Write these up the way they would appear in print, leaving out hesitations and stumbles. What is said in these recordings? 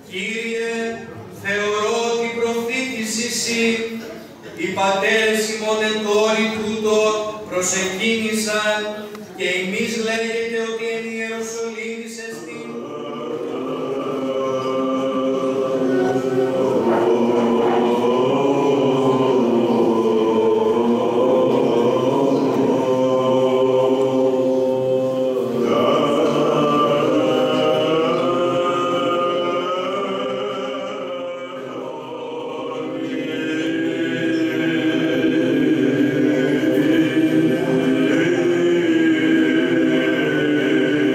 Κύριε, θεωρώ ότι προφήτης εσύ, οι πατέρες ημών εν τόρι τούτο προσεκίνησαν και εμείς λέγεται ότι εν Ιεροσολύμης εστίν. Amen.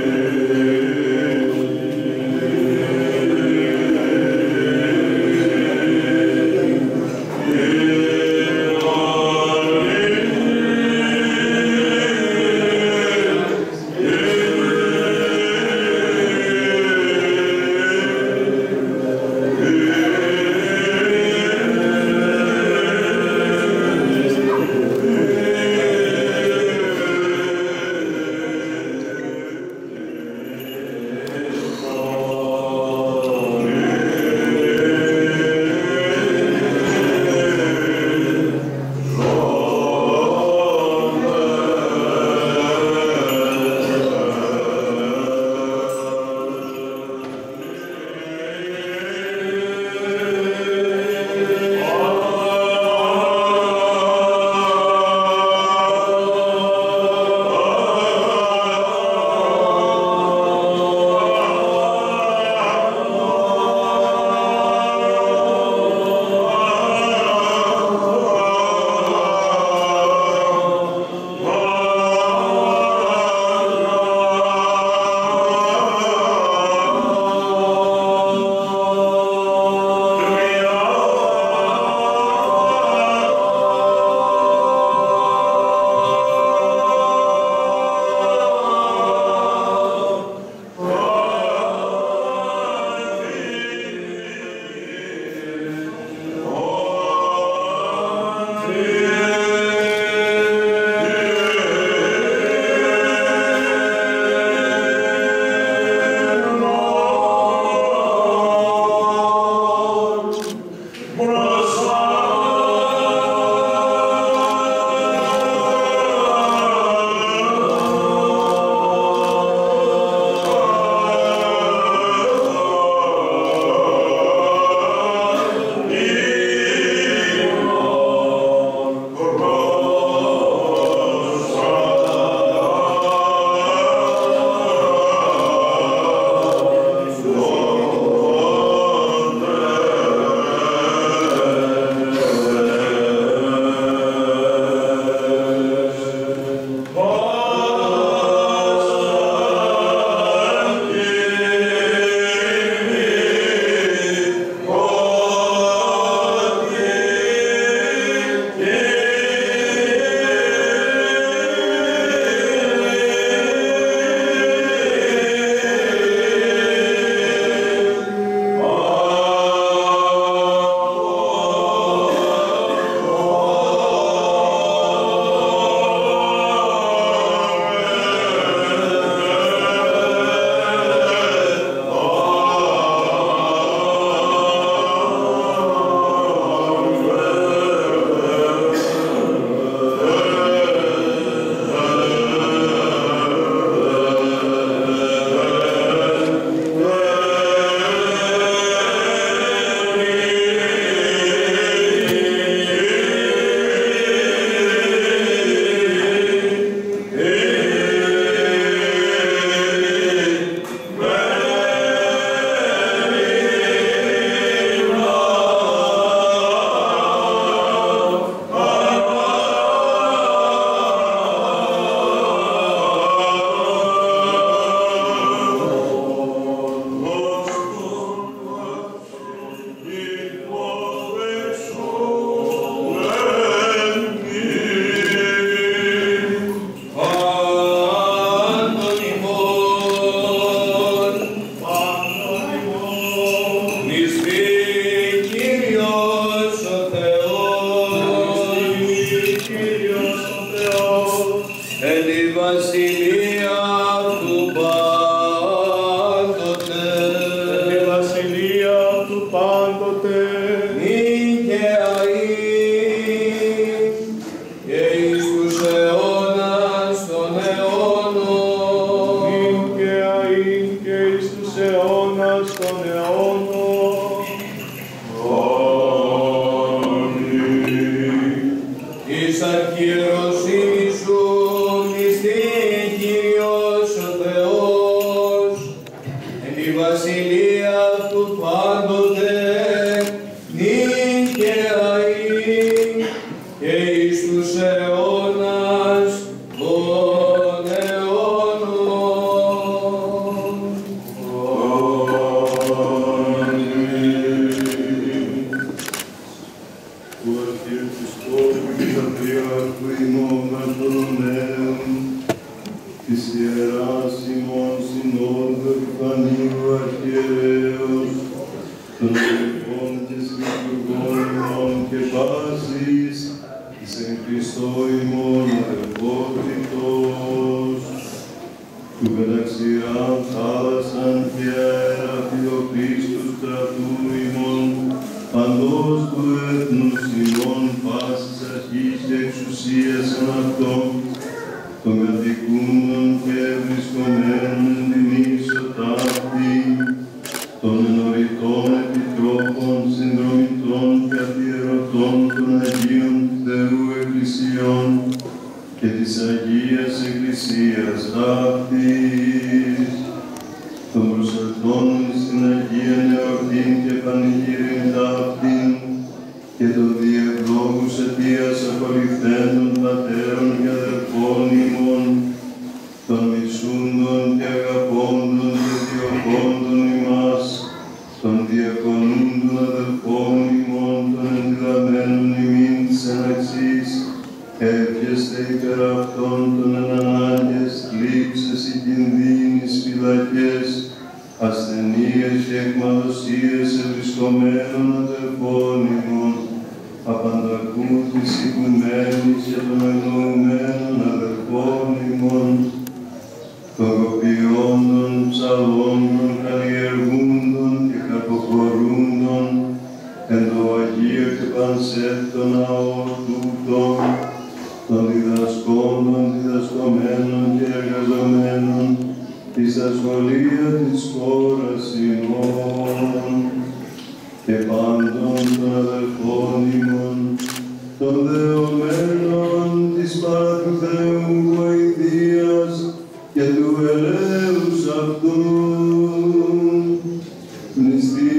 εις τους αιώνας των αιώνων. Εις αρχιεροσύνη σου μνηστεί Κύριος ο Θεός, εν τη βασιλεία αυτού πάντοτε νίκαια και εις τους αιώνας των αιώνων. Του Αρχιεπισκόπου και Πατριάρχου ημών Βαρθολομαίου, της Ιεράς ημών Συνόδου Επιφανίου Αρχιερέως, των αδελφών και συλλογικών ημών και πάσης, της εν Χριστώ ημών αδελφότητος, του πεταξιράν θάλασσαν και αέρα Θεοχρίστου στρατού ημών, παντός του έθνους ημών πάσης αρχής και εξουσίας εν αυτόν, των κατοικούντων και βρισκομένων εν την ίσοτάχτη, των ενωριτών επιτρόπων, συνδρομητών και αφιερωτών των Αγίων Θεού Εκκλησιών και της Αγίας Εκκλησίας αυτής, των προσελθών στην Αγία Νεορτήν και πανηγύριν ταύτην και των διευλόγους αιτίας απολυθέντων πατέρων και αδελφών ημών, των μισούντων και αγαπώντων και διωχόντων ημάς, των διακονούντων αδελφών ημών, των ενδυλαμένων ημίν της εναξής, εύχεστε υπέρ αυτών των εν ανάγκες, λήψες ή κινδύνης, φυλακές, ασθενείες και εκμαλωσίες ευρισκομένων αδελφών ημών, απαντακού της οικουμένης και των αγνοουμένων αδελφών ημών, των κοπιόντων, ψαλόντων, καλλιεργούντων και κακοχωρούντων, εν το Αγίο και πανσέτο ναό τούτον, των διδασκόντων, διδασκομένων και εργαζομένων, εις τα σχολεία της χώρας ημών, και πάντων των αδελφών ημών, των δεωμένων της παρά του Θεού βοηθείας και του ελέους αυτού, μνηστεί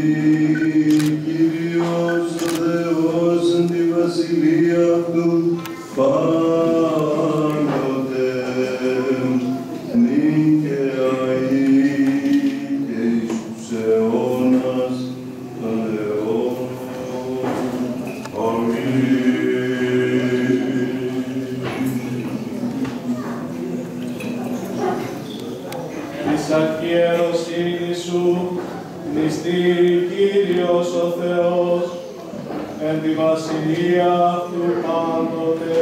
Κύριος ο Θεός εν τη βασιλεία αυτού πάντοτε, νίκαια και εις τους αιώνας των αιώνων. Της αρχιεροσύνης σου μνηστεί Κύριος ο Θεός, εν τη βασιλεία αυτού πάντοτε,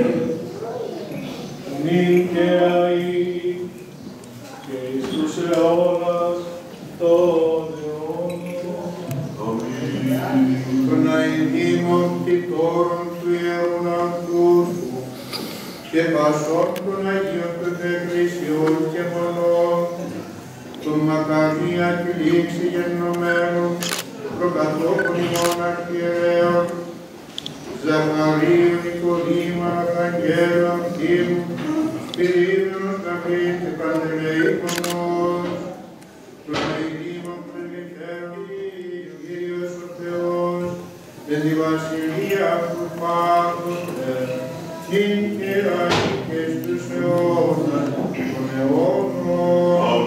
νίκαια και εις τους αιώνας των αιώνων. Των αηδήμων κτητόρων του Ιερούν Αυτού και πασών των Αγίων των Εκκλησιών και μονών, των μακαρία και λήξη γεννωμένων, προκατόχων ημών αρχιερέων, Ζαχαρίου, Νικολήμα, Αγγέλων, Κίμου, Σπυρίδωνος, Γαβρίλ και Παντελεήμονος, των αηδήμων πρεσβυτέρων, Κύριος ο Θεός, εν τη βασιλεία του πάντοτε, νίκαια και στους αιώνας των αιώνων.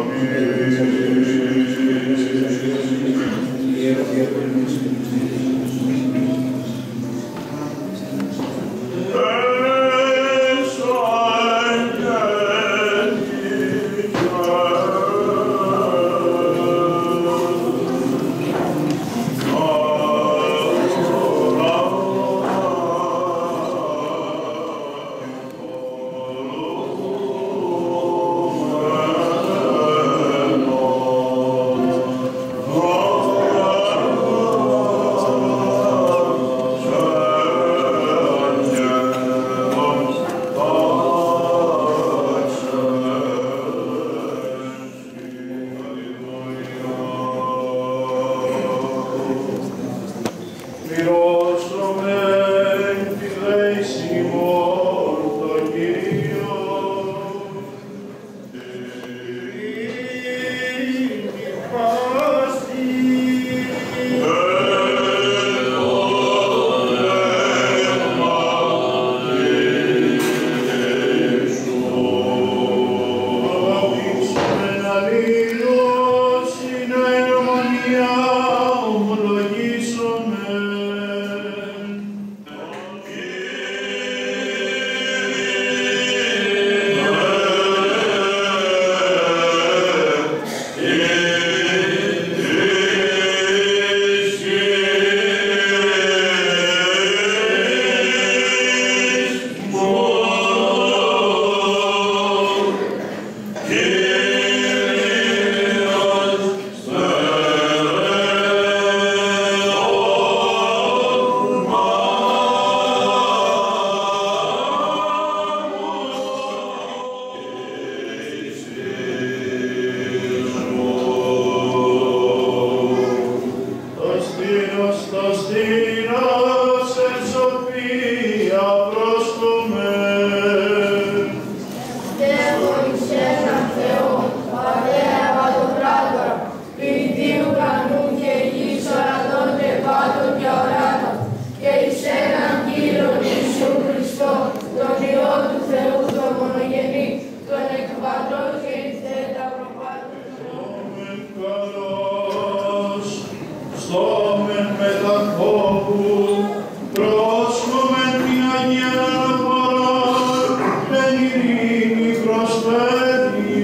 στόμεν μεταθόπου, πρόσχομεν την Αγία Αναφορά, εν ειρήνη προσφέρει.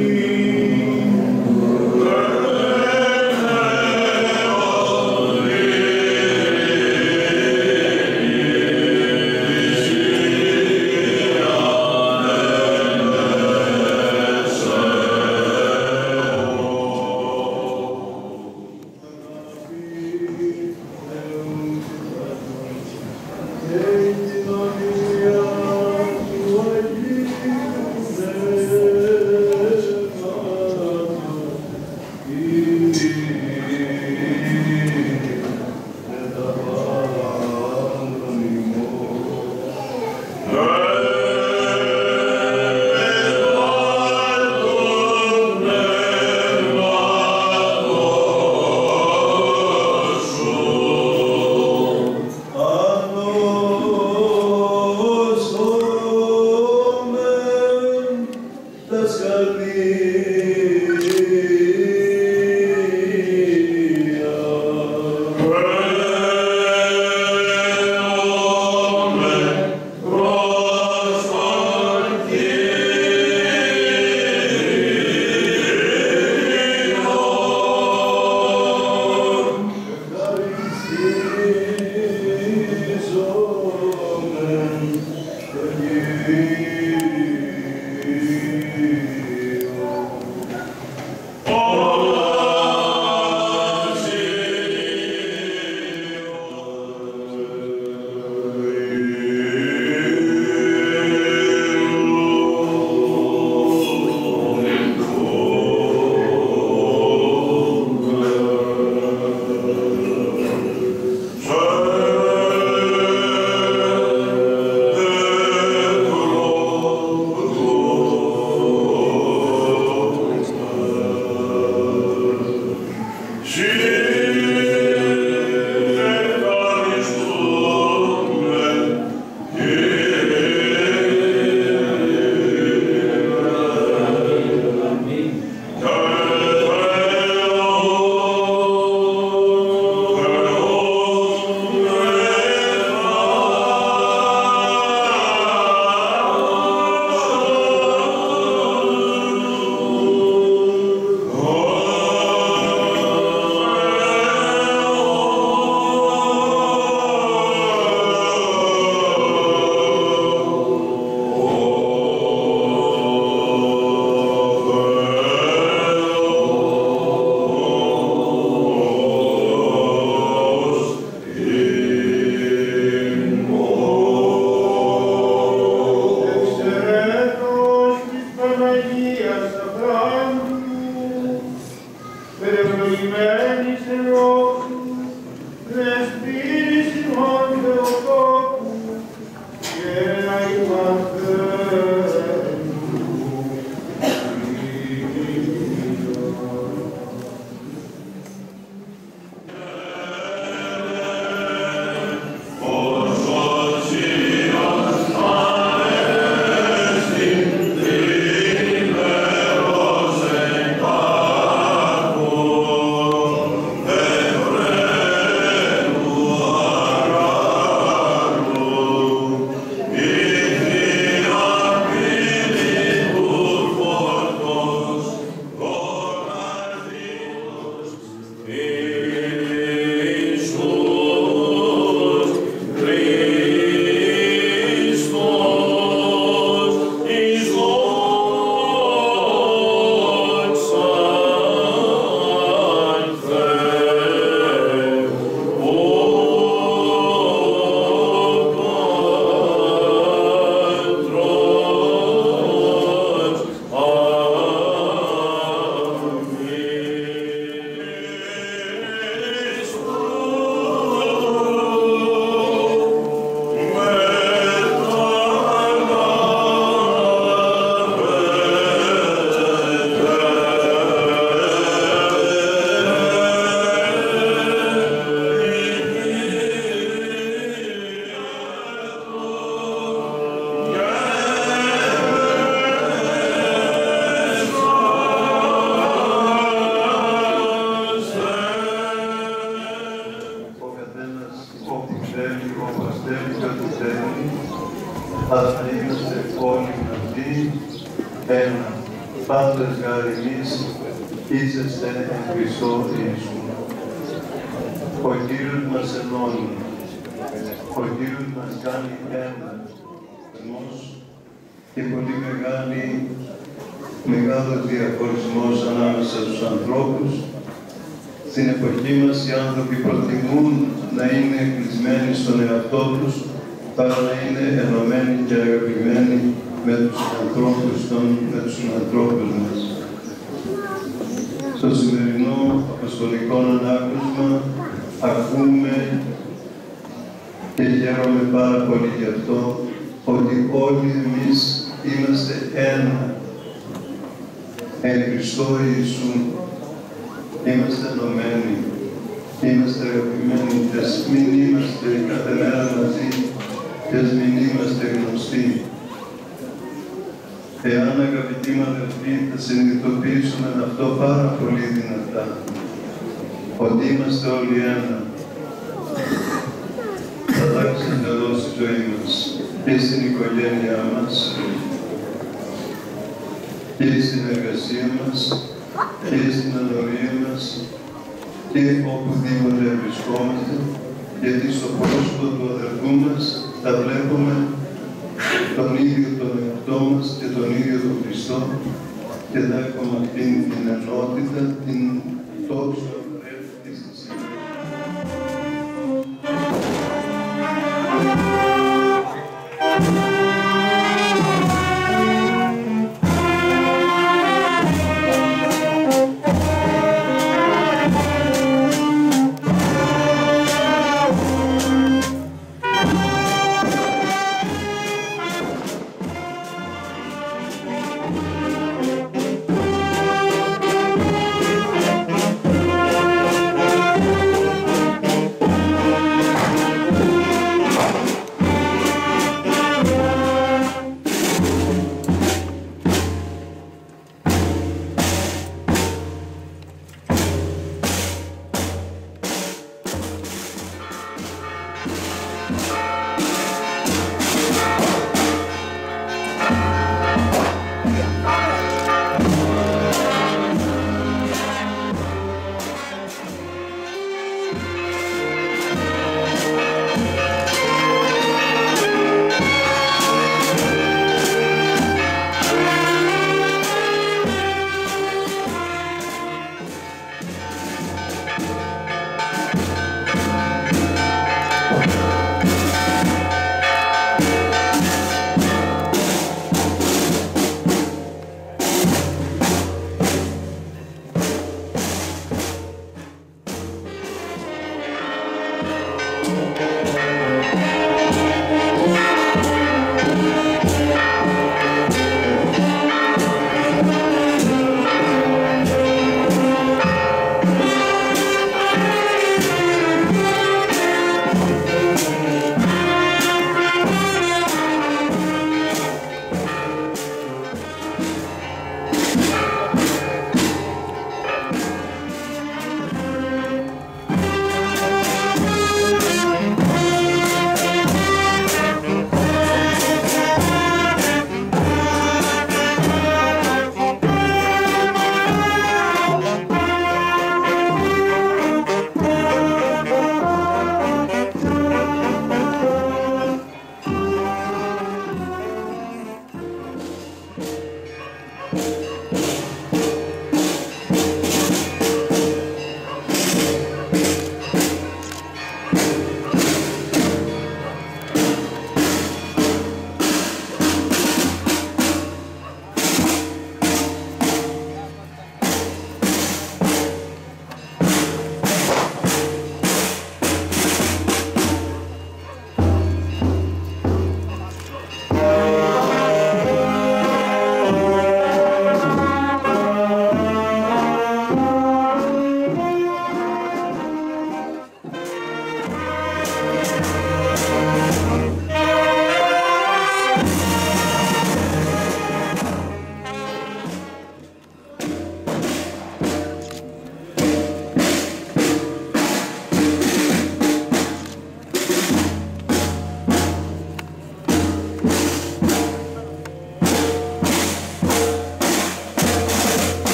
Amen. ας να είμαστε όλοι μαζί, ένα, πάντες γάρ εμείς, είσαστε εν Χριστώ Ιησού. Ο Κύριος μας ενώνει, ο Κύριος μας κάνει ένα, ενός και πολύ μεγάλος διαχωρισμός ανάμεσα στους ανθρώπους. Στην εποχή μας οι άνθρωποι προτιμούν να είναι κλεισμένοι στον εαυτό τους παρά να είναι ενωμένοι και αγαπημένοι με τους ανθρώπους μας. Στο σημερινό αποστολικό ανάγνωσμα ακούμε και χαίρομαι πάρα πολύ γι' αυτό ότι όλοι εμείς είμαστε ένα. Εν Χριστώ Ιησού είμαστε ενωμένοι, είμαστε αγαπημένοι και ας μην είμαστε κάθε μέρα μαζί και ας μην είμαστε γνωστοί. Εάν αγαπητοί μου αδελφοί θα συνειδητοποιήσουμε αυτό πάρα πολύ δυνατά, ότι είμαστε όλοι ένα, θα αλλάξει εντελώς η ζωή μας και στην οικογένειά μας και στην εργασία μας και στην ανορία μας και οπουδήποτε βρισκόμαστε, γιατί στο πρόσωπο του αδερφού μας θα βλέπουμε τον ίδιο τον εαυτό μας και τον ίδιο τον Χριστό και θα έχουμε αυτήν την ενότητα, την τόσο απαραίτητη στη σήμερα.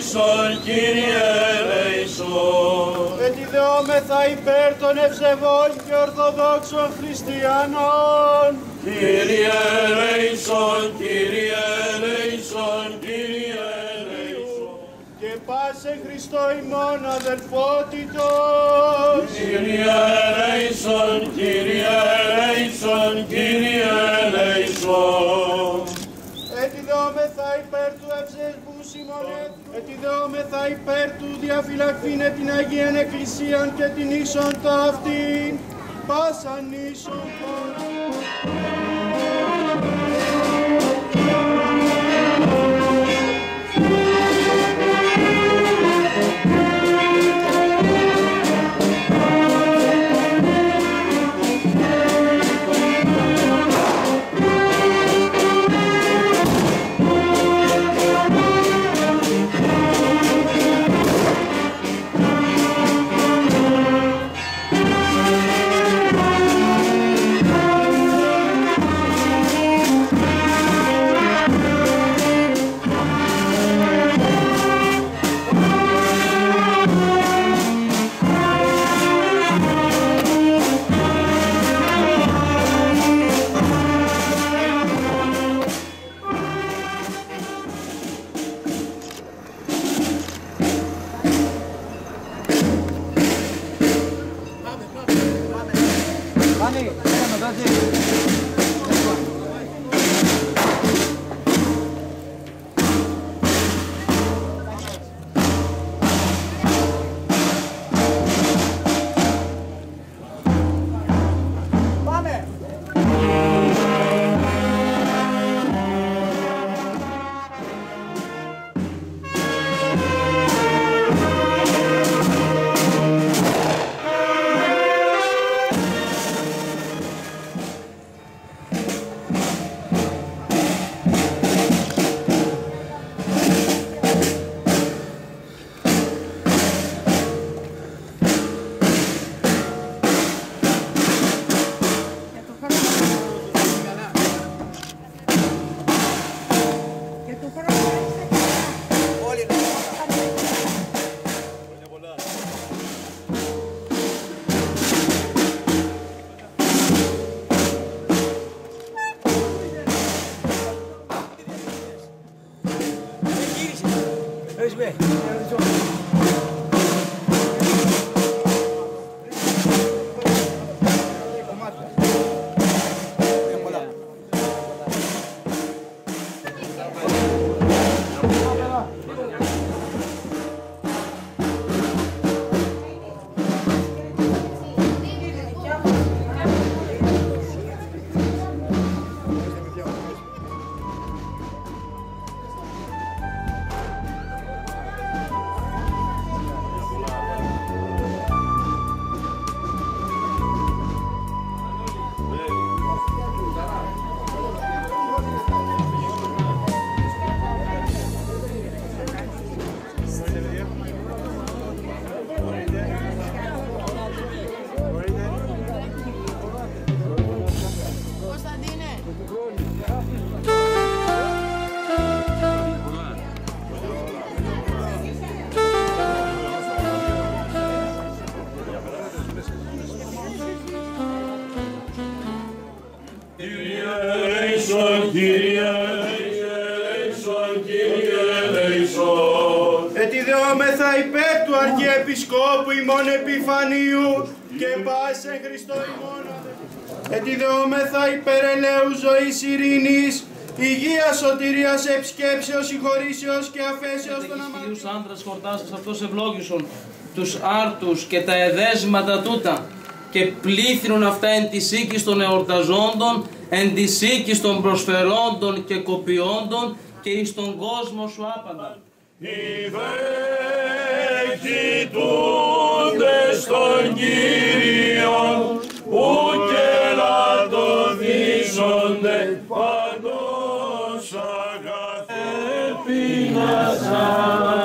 ελέησον, Κύριε ελέησον. Ετιδεόμεθα υπέρ των ευσεβών και ορθοδόξων χριστιανών. Κύριε ελέησον, Κύριε ελέησον, Κύριε ελέησον. Και πάσε Χριστό ημών αδελφότητος. Κύριε ελέησον, Κύριε ελέησον, Κύριε ελέησον. Ετιδεόμεθα υπέρ του ευσεβού Σιμωνέτου. Ετιδεόμεθα υπέρ του διαφυλακτήνε την Αγίαν Εκκλησίαν και την ίσον ταύτην. Πάσαν ίσον Ετιδεόμεθα υπέρ του Αρχιεπισκόπου ημών Επιφανίου και πάσε Χριστό ημών αδελφοί. Ετιδεόμεθα υπέρ ελέου ζωής ειρήνης, υγείας, σωτηρίας, επισκέψεως, συγχωρήσεως και αφέσεως των αμαρτιών. Τους άντρας χορτάσας αυτός ευλόγησον τους άρτους και τα εδέσματα τούτα και πλήθυνον αυτά εν της οίκης των εορταζόντων, εν της οίκης των προσφερόντων και κοπιόντων και εις τον κόσμο σου άπαντα. Κοιτούνται στον Κύριο, ου και λατωδίζονται παντός αγαθέ.